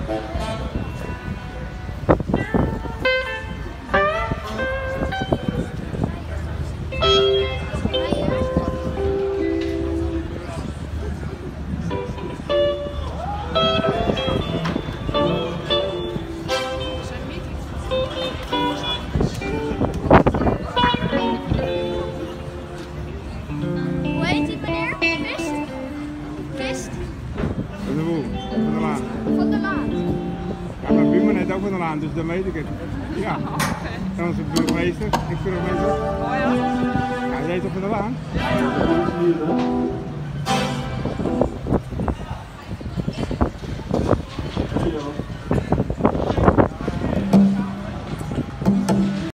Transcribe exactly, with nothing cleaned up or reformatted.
Ook van de Laan, dus dan weet ik het. Ja. En onze burgemeester, ik burgemeester. Oh ja. Ja, hij heet toch van de Laan? Ja.